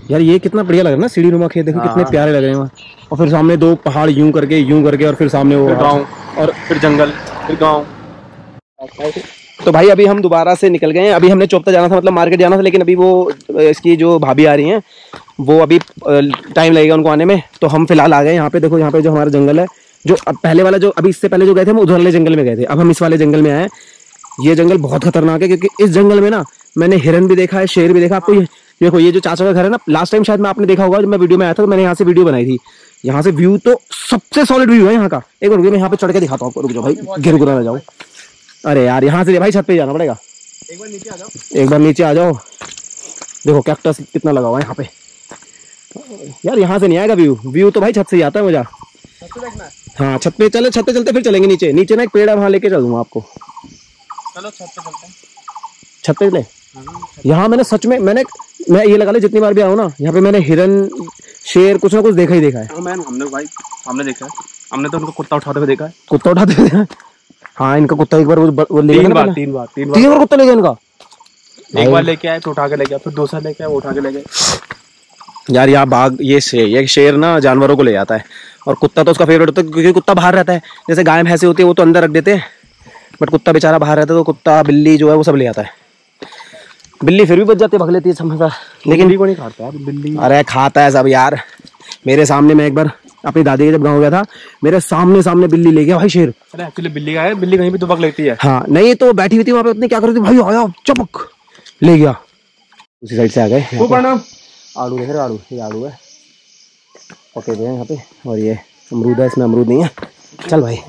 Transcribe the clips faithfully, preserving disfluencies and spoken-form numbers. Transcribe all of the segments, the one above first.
यार ये कितना बढ़िया लग रहा है ना, सीढ़ी नुमा खेत देखो कितने प्यारे लग रहे हैं वहाँ। और फिर सामने दो पहाड़ यूं करके यूं करके और फिर सामने वो गाँव और फिर जंगल फिर गाँव। तो भाई अभी हम दोबारा से निकल गए हैं। अभी हमने चोपता जाना था, मतलब मार्केट जाना था, लेकिन अभी वो इसकी जो भाभी आ रही हैं वो अभी टाइम लगेगा उनको आने में। तो हम फिलहाल आ गए यहाँ पे। देखो यहाँ पे जो हमारा जंगल है, जो अब पहले वाला जो अभी इससे पहले जो गए थे हम उधर वाले जंगल में गए थे, अब हम इस वाले जंगल में आए हैं। ये जंगल बहुत खतरनाक है क्योंकि इस जंगल में ना मैंने हिरन भी देखा है, शेर भी देखा। आपको ये देखो, ये जो चाचा का घर है ना, लास्ट टाइम शायद मैं आपने देखा होगा जब मैं वीडियो में आया था, तो मैंने यहाँ से वीडियो बनाई थी। यहाँ से व्यू तो सबसे सॉलिड व्यू है यहाँ का। एक बार मैं यहाँ पे चढ़ के दिखाता हूँ आपको, रुक जाओ भाई, गिर गुरा ना जाओ। अरे यार यहाँ से भाई छत पे जाना पड़ेगा। एक बार नीचे आ जाओ, एक बार नीचे आ जाओ। देखो कैक्टस कितना लगा हुआ है यहाँ पे। यार यहाँ से नहीं आएगा व्यू, व्यू तो भाई छत से ही आता है मजा। हाँ छत पे चले, छत पे चलते फिर चलेंगे नीचे। नीचे ना एक पेड़ है, वहाँ लेके चलूंगा आपको। चलो छत पे चलते हैं। छत पे चले। यहाँ मैंने सच में मैंने मैं ये लगा ले जितनी बार भी आऊँ ना, यहाँ पे मैंने हिरन शेर कुछ ना कुछ देखा ही देखा है। मैंने हमने भाई हमने देखा है, हमने तो उनको कुत्ता उठाते हुए देखा है। कुत्ता उठाते हुए देखा है? हाँ इनका कुत्ता एक बार वो, वो ले तीन बार तीन बार तीन बार तीन बार कुत्ता ले गया इनका। एक बार लेके आए तो उठा के ले गया, फिर दूसरा लेके आए उठा के ले गए। यार यहाँ बाघ ये शेर ये शेर ना जानवरों को ले जाता है, और कुत्ता तो उसका फेवरेट होता है क्योंकि कुत्ता बाहर रहता है। जैसे गाय भैंसे होती है वो तो अंदर रख देते हैं, बट कुत्ता बेचारा बाहर रहता है, तो कुत्ता बिल्ली जो है वो सब ले आता है। बिल्ली फिर भी बच जाती है, भग लेती है समझा, लेकिन को नहीं खाता है बिल्ली। अरे खाता है सब यार। मेरे सामने मैं एक बार अपनी दादी के जब गाँव गया था, मेरे सामने सामने बिल्ली ले गया भाई शेर। अरे एक्चुअली बिल्ली का है, बिल्ली कहीं भी दुबक लेती है। हाँ नहीं तो बैठी हुई थी वहाँ पे, उसने क्या कर रही थी भाई, आया चपक ले गया। उसी साइड से आ गए। आड़ू देख रहे, आड़ू ये आड़ू है पके हुए हैं यहाँ पे, और ये अमरूद है, इसमें अमरूद नहीं है। चल भाई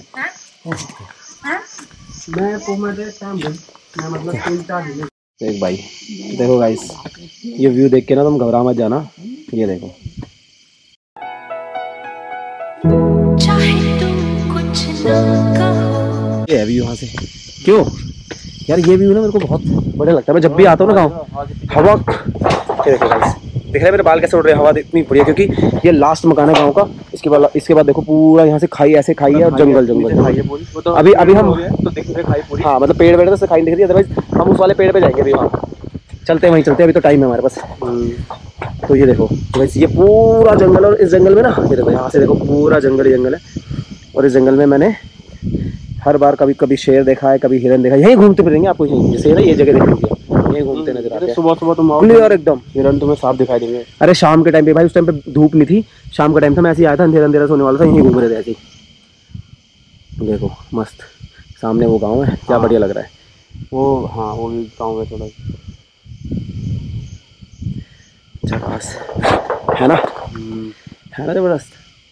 देख भाई, देखो गाइस ये व्यू देख के ना तुम घबरा मत जाना। ये देखो ये है व्यू यहाँ से। क्यों यार ये व्यू ना मेरे को बहुत बढ़िया लगता है। मैं जब भी आता हूँ ना गाँव, हवा ये देखो गाइस, देख रहे हैं मेरे बाल कैसे उड़ रहे हैं, हवा इतनी बढ़िया, क्योंकि ये लास्ट मकान है गाँव का। इसके बाद इसके बाद देखो पूरा यहाँ से खाई, ऐसे खाई है और जंगल जंगल। तो अभी अभी हम तो देख रहे खाई पूरी। हाँ मतलब पेड़ वेड़ से खाई दिख रही है, अदरवाइज हम उस वाले पेड़ पे जाएंगे। अभी वहाँ चलते हैं, वहीं चलते हैं, अभी तो टाइम है हमारे पास। तो ये देखो वैसे ये पूरा जंगल, और इस जंगल में ना ये देखो यहाँ से देखो पूरा जंगल ही जंगल है। और इस जंगल में मैंने हर बार कभी कभी शेर देखा है, कभी हिरन देखा है। यहीं घूमते फिरेंगे आपको, यहीं जैसे ना ये जगह देखेंगे, यहीं घूमते नजर आते हैं। सुबह सुबह तुम आओगे और एकदम हिरन तुम्हें साफ दिखाई देंगे। अरे शाम के टाइम पे भाई, उस टाइम पे धूप नहीं थी, शाम का टाइम था, मैं ऐसे ही आया था, अंधेरा अंधेरा सोने वाला था, यहीं घूम रहे थे ऐसे ही। देखो मस्त सामने वो गाँव है, क्या बढ़िया लग रहा है वो। हाँ वो भी गाँव है थोड़ा झकास है ना, है ना जबरदस्त।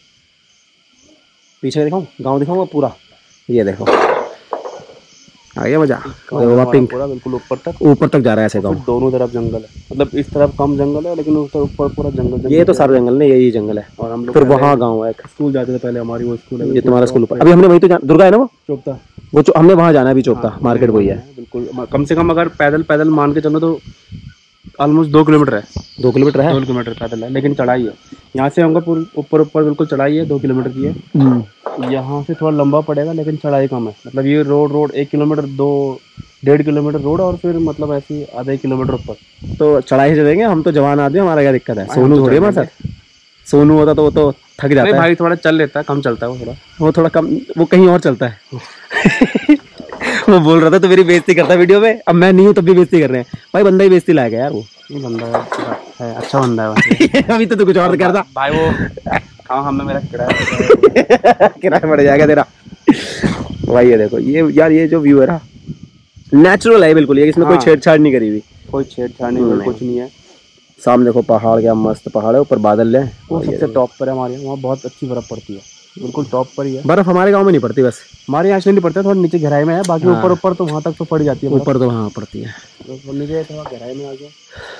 पीछे दिखाऊं, गाँव दिखाऊंगा पूरा। ये देखो आ गया मजा। पिंक पूरा बिल्कुल ऊपर तक ऊपर तक जा रहा है ऐसे गाँव। दोनों तरफ जंगल है, मतलब इस तरफ कम जंगल है, लेकिन उस तरफ ऊपर पूरा जंगल। ये तो सारा जंगल नहीं, यही जंगल है। और हम लोग फिर वहाँ गाँव है, स्कूल जाते थे पहले, हमारी वो स्कूल है। ये तुम्हारा स्कूल ऊपर, अभी हमने वही तो दुर्गा है ना वो चोपता, वो हमने वहाँ जाना है अभी चोपता मार्केट वही है बिल्कुल। कम से कम अगर पैदल पैदल मान के चलो तो ऑलमोस्ट दो किलोमीटर है। दो किलोमीटर है, दो किलोमीटर पैदल है, लेकिन चढ़ाई है। यहाँ से हमको पूरी ऊपर ऊपर बिल्कुल चढ़ाई है, दो किलोमीटर की है। यहाँ से थोड़ा लंबा पड़ेगा, लेकिन चढ़ाई कम है। मतलब ये रोड रोड एक किलोमीटर दो डेढ़ किलोमीटर रोड, और फिर मतलब ऐसी आधा किलोमीटर ऊपर। तो चढ़ाई चलेंगे हम, तो जवान आदमी, हमारा क्या दिक्कत है। सोनू थोड़ी हमारे साथ, सोनू होता तो वो तो थक जाता है भाई। थोड़ा चल लेता है, कम चलता है वो, थोड़ा वो थोड़ा कम, वो कहीं और चलता है। वो बोल रहा था तो मेरी बेइज्जती करता वीडियो में, अब मैं नहीं हूँ तब भी बेइज्जती कर रहे हैं भाई। बंदा ही बेइज्जती लायक है यार, वो बंदा है, अच्छा बंदा है। अभी तो तू कुछ और कर रहा भाई। वो हाँ हमें मेरा किराया किराया बढ़ जाएगा तेरा भाई। ये देखो ये यार, ये जो व्यू है ना नेचुरल है बिल्कुल, ये इसमें कोई छेड़छाड़ नहीं करी हुई, कोई छेड़छाड़ नहीं, कुछ नहीं है। सामने देखो पहाड़, क्या मस्त पहाड़ है, ऊपर बादल है। वो सबसे टॉप पर है हमारे, वहाँ बहुत अच्छी बर्फ पड़ती है, बिल्कुल टॉप पर ही है। बर्फ हमारे गांव में नहीं पड़ती, बस हमारे यहाँ नहीं पड़ता, थोड़ा नीचे गहराई में है। बाकी ऊपर हाँ। ऊपर तो वहाँ तक तो पड़ जाती है, ऊपर तो वहाँ पड़ती है, तो नीचे थोड़ा गहराई में आ गया।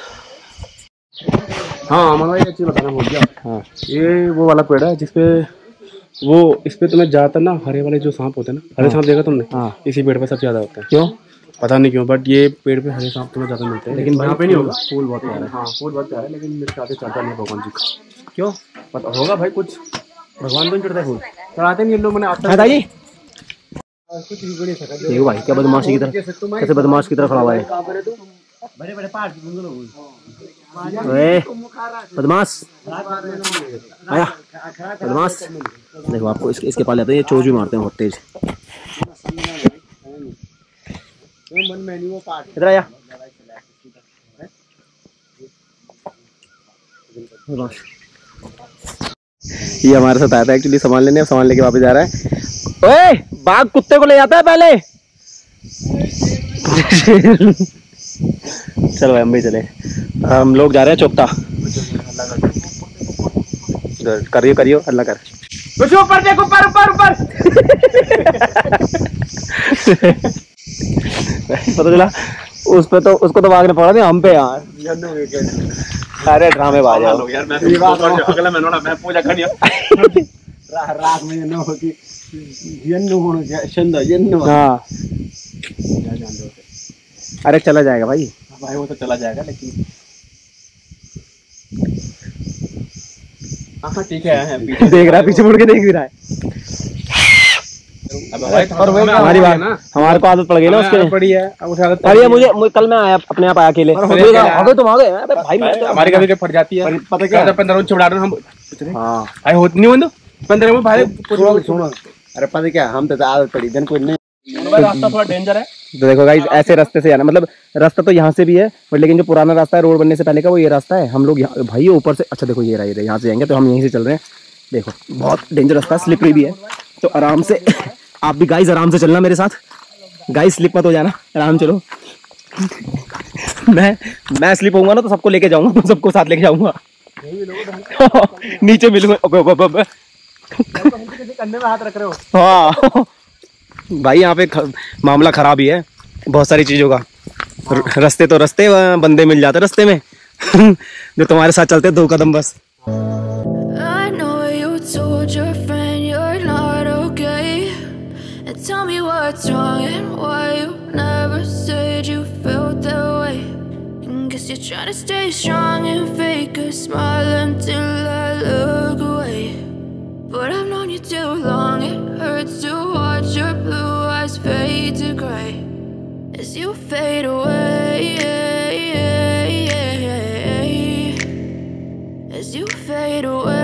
हाँ हमारा ये चीज़ बताना भूल गया। हाँ ये वो वाला पेड़ है जिसपे वो, इस पे तुम्हें ज्यादातर ना हरे वाले जो सांप होते हैं ना, हरे सांप देखा तुमने? हाँ इसी पेड़ पे सबसे ज्यादा होता है। क्यों पता नहीं क्यों, बट ये पेड़ पे हरे सांप तुम्हें ज्यादा मिलते हैं। लेकिन यहाँ पे नहीं होगा। फूल बहुत प्यारा है। हाँ फूल बहुत प्यारा है, लेकिन मेरे साथ चढ़ता नहीं भगवान जी का। क्यों पता होगा भाई, कुछ भगवान को नहीं चढ़ता फूल, चढ़ाते नहीं लोग। मैंने आता ही कुछ भी सका। देखो भाई क्या बदमाशी की तरह, कैसे बदमाश की तरह खड़ा हुआ है। बड़े बड़े पहाड़ बदमाश आया, बदमाश। देखो आपको इसके इसके पास लेते हैं, ये चोच भी मारते हैं बहुत तेज। इधर आया। ये हमारे साथ आया था एक्चुअली सामान लेने, सामान लेके वापस जा रहा है। ओए बाघ कुत्ते को ले जाता है पहले। चलो हम भी चले। हम लोग जा रहे हैं चोपता। करियो करियो अल्लाह कर। कुछ ऊपर देखो, ऊपर ऊपर ऊपर। पता चला उस पे तो उसको तो बाघ ने पकड़ा दिया, हम पे यार। अरे ड्रामे बाज यार। मैं अगला महीना मैं पूजा करियो। रात में न होती यन्नु होने के चंदा यन्नु। हां अरे चला जाएगा भाई, भाई वो तो चला जाएगा लेकिन हाँ ठीक है। पीछे देख रहा है, पीछे मुड़ के देख भी रहा है। हमारी बात ना, हमारे को आदत पड़ गई ना उसके पड़ी है। अरे मुझे कल मैं आया अपने आप आया अकेले, हो गए तुम आ गए भाई। हमारी कभी फट जाती है, पता क्या पंद्रह मिनट छुड़ा रहे हम। हाँ भाई होती नहीं बंदो पंद्रह मिनट भाई। सुनो अरे पता क्या, हम तो आदत पड़ी जन कोई नहीं। रास्ता थोड़ा डेंजर है तो देखो गाइस, ऐसे रास्ते से जाना, मतलब रास्ता तो यहाँ से भी है बट लेकिन जो पुराना रास्ता है रोड बनने से पहले का वो ये रास्ता है। हम लोग यहाँ भाई ऊपर से, अच्छा देखो ये रहा, ये यहाँ से जाएंगे तो हम यहीं से चल रहे हैं। देखो बहुत डेंजर रास्ता, स्लिपरी भी है तो आराम से आप भी गाइस आराम से चलना मेरे साथ। गाइस स्लिप मत हो जाना, आराम चलो। मैं मैं स्लिप होऊंगा ना तो सबको लेके जाऊंगा, तो सबको साथ लेके जाऊंगा। नीचे मिलूंगा। कंधे में हाथ रख रहे हो। हाँ भाई यहाँ पे ख, मामला खराब ही है बहुत सारी चीजों का। रास्ते तो रास्ते, बंदे मिल जाते रास्ते में जो तुम्हारे साथ चलते दो कदम बस। But I've known you too long, it hurts to watch your blue eyes fade to grey as you fade away, as you fade away.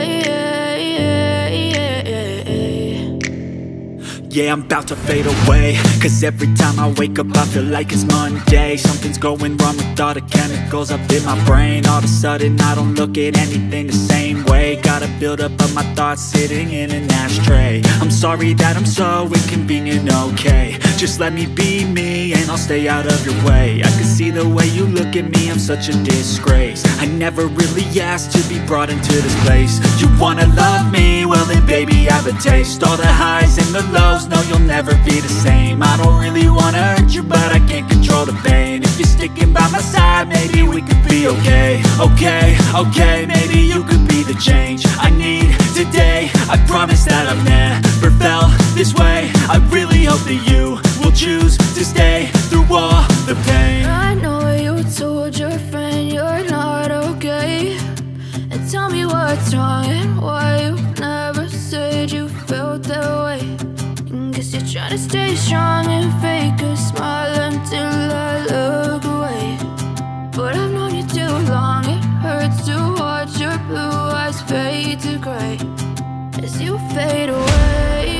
Yeah, I'm about to fade away, cause every time I wake up I feel like it's Monday. Something's going wrong with all the chemicals up in my brain. All of a sudden I don't look at anything the same way. Gotta build up of my thoughts sitting in an ashtray. I'm sorry that I'm so inconvenient, okay. Just let me be me and I'll stay out of your way. I can see the way you look at me, I'm such a disgrace. I never really asked to be brought into this place. You wanna love me? Well then baby I have a taste. All the highs and the lows, no you'll never be the same. I don't really wanna hurt you but I can't control the pain. If you're sticking by my side maybe we could be okay. Okay, okay, maybe you could be the change I need today. I promise that I've never felt this way. I really hope that you will choose to stay through all the pain. I know you told your friend you're not okay, and tell me what's wrong and why you never said you felt that way. Guess you're trying to stay strong and fake a smile until I look away. But I've known you too long, it hurts to watch your blue eyes fade to grey as you fade away,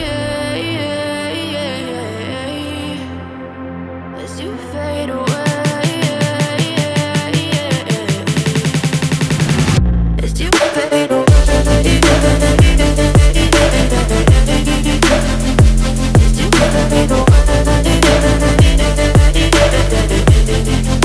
as you fade away, as you fade away. As you fade away.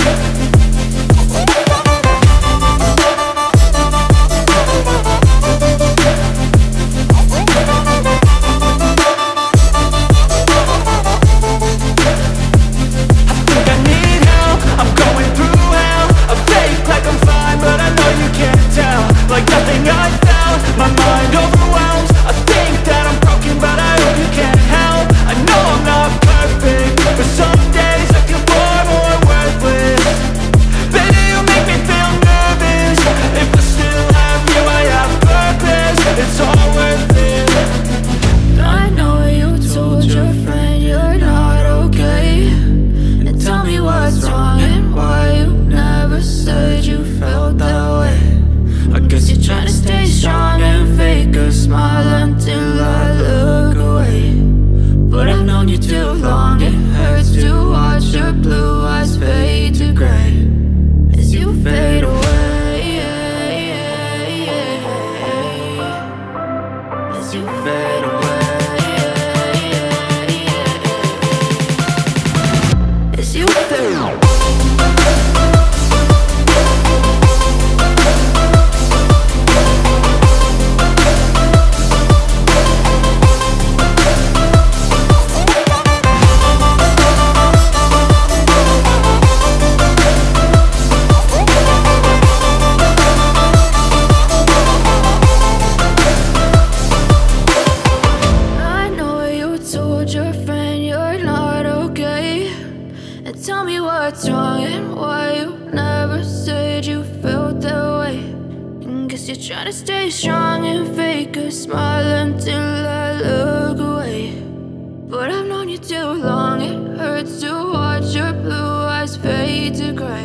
guess you're trying to stay strong and fake a smile until I look away. But I've known you too long, it hurts to watch your blue eyes fade to gray.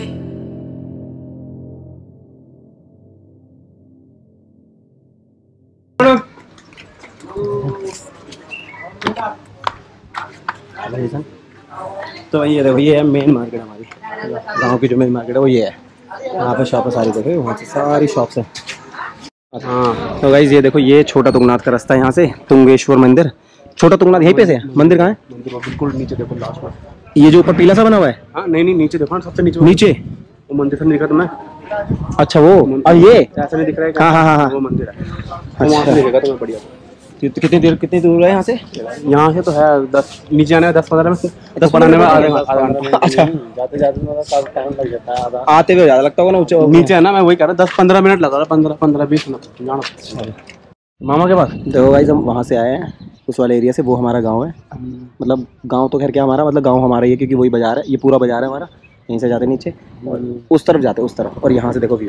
तो ये देखो, ये है main market हमारी गांव की। जो main market है वो ये है। यहाँ पे शॉप है सारी, देखो वहाँ से सारी शॉप्स है। हाँ तो गाइस ये देखो, ये छोटा तुंगनाथ का रास्ता है। यहाँ से तुंगेश्वर मंदिर, छोटा तुंगनाथ यहीं पे से है। मंदिर कहाँ है? मंदिर बिल्कुल नीचे देखो, लास्ट में ये जो ऊपर पीला सा बना हुआ है। हाँ नहीं नहीं, नीचे देखो, सबसे नीचे नीचे वो मंदिर से नहीं दिखा तुम्हें? अच्छा वो, और ये ऐसा नहीं दिख रहा है? हाँ हाँ हाँ वो मंदिर है। अच्छा दिखेगा तुम्हें बढ़िया। तो कितनी देर कितनी दूर है यहाँ से? यहाँ से तो है दस, नीचे आने में दस पंद्रह में, दस बनाने में आधे घंटा। अच्छा जाते जाते टाइम लग जाता है, आते हुए ज़्यादा लगता होगा ना नीचे है ना। मैं वही कह रहा हूँ, दस पंद्रह मिनट लगा रहा, पंद्रह पंद्रह बीस मिनट जाना मामा के पास। देखो गाइस हम वहाँ से आए हैं, उस वाले एरिया से। वो हमारा गाँव है, मतलब गाँव तो खैर क्या हमारा, मतलब गाँव हमारा ही है, क्योंकि वही बाजार है, ये पूरा बाजार है हमारा। यहीं से जाते नीचे और उस तरफ जाते, उस तरफ। और यहाँ से देखो व्यू।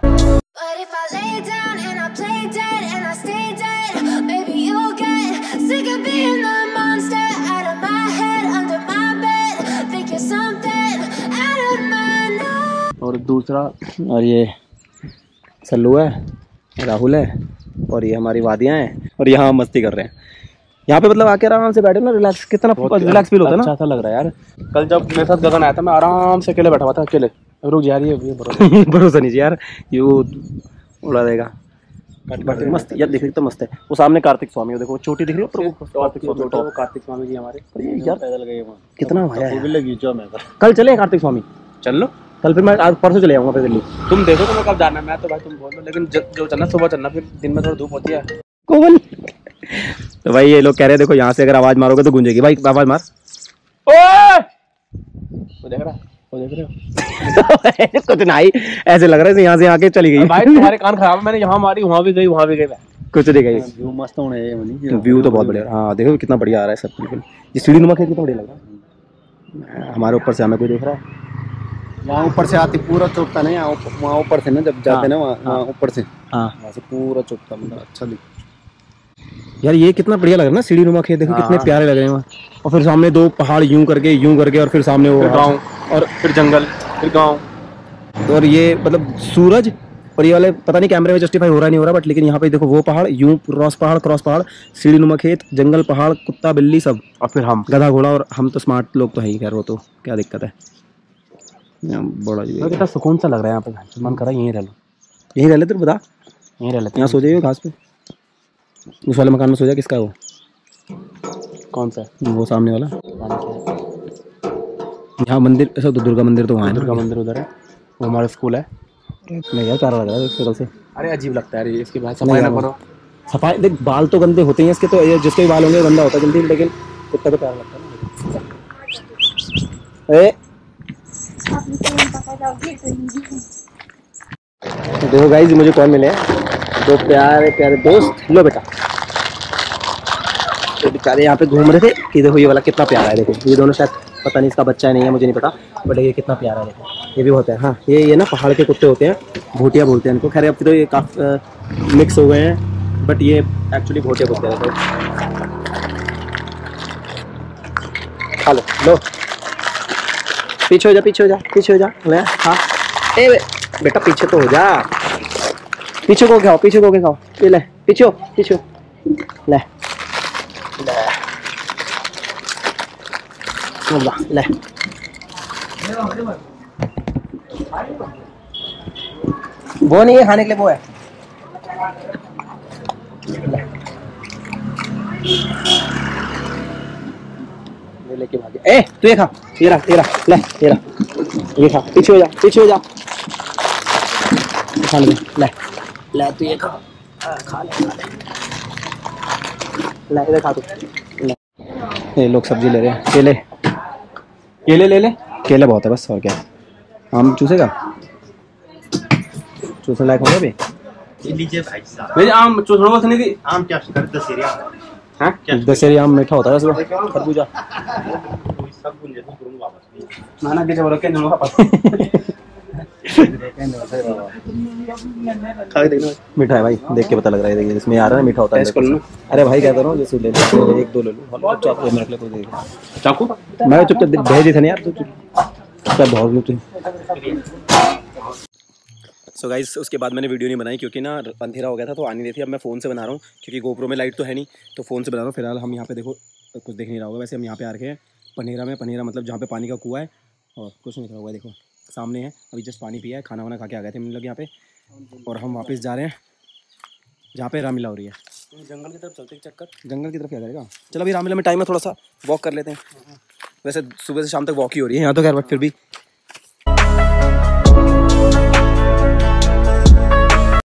और दूसरा, और ये सल्लू है, राहुल है, और ये हमारी वादियाँ हैं। और यहाँ मस्ती कर रहे हैं। यहाँ पे मतलब आके आराम से बैठे ना, रिलैक्स, कितना रिलैक्स फील होता है ना। अच्छा लग रहा है यार। कल जब मेरे साथ गगन आया था, मैं आराम से अकेले बैठा हुआ था, अकेले। रुक जा रही है, भरोसा नहीं यार, ये उड़ा देगा। मस्त यार, दिख रही तो मस्त है। वो सामने कार्तिक स्वामी है, देखो चोटी दिख रही है। कार्तिक स्वामी, कार्तिक स्वामी जी हमारे यार, पैदल गए वहाँ, कितना मजा। कल चले कार्तिक स्वामी, चल लो। कल फिर मैं आज परसों चले जाऊँगा फिर दिल्ली। तुम देखो तुम्हें कब जाना है, मैं तो भाई तुम बोल दो, लेकिन जो चलना सुबह चलना, फिर दिन में थोड़ा धूप होती है। कौन? तो भाई ये लोग कह रहे हैं, देखो यहाँ से अगर आवाज मारोगे तो गूंजेगी। भाई आवाज मार। ओए वो देख रहा, वो देख रहे हो? कुछ नहीं, ऐसे लग रहा है यहाँ से आके चली गई। भाई तुम्हारे कान खराब है, मैंने यहाँ मारी, वहाँ भी गई, वहाँ भी गई, कुछ नहीं गई। व्यू मस्त होना है, व्यू तो बहुत बढ़िया। हाँ देखो कितना बढ़िया आ रहा है सब, बिल्कुल। ये सीढ़ी नुमा खेत कितना बढ़िया लग रहा है। हमारे ऊपर से हमें कोई देख रहा है? वहाँ ऊपर से आती पूरा चुपता नहीं, वहाँ ऊपर से ना जब जाते ना, वहाँ ऊपर से, हाँ वहाँ से पूरा चुपता, मतलब अच्छा दिखता यार। ये कितना बढ़िया लग रहा है ना, सीढ़ी नुमा खेत। देखो कितने प्यारे लग रहे हैं वहाँ। और फिर सामने दो पहाड़ यूं करके यूं करके, और फिर सामने वो गाँव, और फिर जंगल, फिर गाँव। और ये मतलब सूरज, और ये वाले पता नहीं कैमरे में जस्टिफाई हो रहा नहीं हो रहा, बट लेकिन यहाँ पे देखो वो पहाड़ यूं, क्रॉस पहाड़ क्रॉस पहाड़, सीढ़ी नुमा खेत, जंगल, पहाड़, कुत्ता बिल्ली सब, और फिर हम गधा घोड़ा। और हम तो स्मार्ट लोग तो है ही, खैर वो तो क्या दिक्कत है। बड़ा जी कितना सुकून सा लग रहा है यहाँ पे, मन कर रहा है यहीं रह लो, यहीं रह लेते। तो बता, यहीं रह लेते। यहाँ सो जाइए घास पे, उस वाले मकान में सो जा। किसका है वो? कौन सा? वो सामने वाला। यहाँ मंदिर ऐसा तो, दुर्गा मंदिर तो वहाँ है, दुर्गा मंदिर उधर है, वो हमारा स्कूल है। नहीं यार प्यारा लग रहा है इस शक्ल से। अरे अजीब लगता है इसके बाद, सफाई ना करो। सफाई देख, बाल तो गंदे होते हैं इसके, तो ये जिसके भी बाल होंगे गंदा होता है जल्दी, लेकिन कुत्ता तो प्यारा लगता है ना। देखो गाइस मुझे कौन मिले हैं, दो प्यारे प्यारे दोस्त। लो बेटा, तो बेचारे यहाँ पे घूम रहे थे कि देखो ये वाला कितना प्यारा है। देखो ये दोनों शायद, पता नहीं इसका बच्चा नहीं है, मुझे नहीं पता, बट ये कितना प्यारा है। देखो ये भी होता है। हाँ ये ये ना पहाड़ के कुत्ते होते हैं, भूटिया बोलते हैं इनको। खैर अब तो ये काफी मिक्स हो गए हैं, बट ये एक्चुअली भूटिया कुत्ते हैं। खा लो, लो पीछे हो जा, पीछे हो जा, पीछे हो जा। ले हाँ, ए बेटा पीछे तो हो जा, पीछे को खाओ, पीछे को के खाओ। ये ले पीछे हो, पीछे हो, ले ले ले। वो नहीं है खाने के लिए, वो है। ले लेके भागे। ए तू ये खा, ये रहा, ये रहा, ले ये रहा, ये खा। पीछे हो जा, पीछे हो जा, खा ले, ले ले तू ये खा, खा ले, खा ले, ले इधर खा तू। ये लोग सब्जी ले रहे हैं। केले, केले ले ले, केले बहुत है बस, और क्या। आम चूसेगा, चूसने लायक होंगे अभी। लीजिए भाई साहब, मेरे आम चूसने को नहीं दी। आम क्या कर दशहरी आम, हां क्या दशहरी आम मीठा होता है वैसे। खरबूजा सब गुंजे तो वापस ना ना के बोलो के नलो का खा के देखना, मीठा है भाई, देख के पता लग रहा है। देखिए इसमें आ रहा है मीठा होता है। अरे भाई कहता रहा हूँ जैसे ले ले, एक दो ले लो, चाकू में रख ले, कोई देखेगा चाकू। मैं चुपचाप भेज थे ना यार, सब बहुत। सो गाइस उसके बाद मैंने वीडियो नहीं बनाई क्योंकि ना अंधेरा हो गया था तो आ नहीं रही थी। अब मैं फ़ोन से बना रहा हूँ क्योंकि गोप्रो में लाइट तो है नहीं, तो फ़ोन से बना रहा हूँ। फिलहाल हम यहाँ पे देखो कुछ देख नहीं रहा होगा, वैसे हम यहाँ पे आ रखे हैं पनेरा में। पनेरा मतलब जहाँ पे पानी का कुआं है और कुछ नहीं रहा होगा, देखो सामने है। अभी जस्ट पानी पिया है, खाना वाना खा के आ गए थे हम लोग यहाँ पे, और हम वापस जा रहे हैं जहाँ पे रामलीला हो रही है। जंगल की तरफ चलते हैं, चक्कर जंगल की तरफ क्या करेगा। चलो अभी रामलीला में टाइम है, थोड़ा सा वॉक कर लेते हैं। वैसे सुबह से शाम तक वॉक ही हो रही है यहाँ तो खैर, बट फिर भी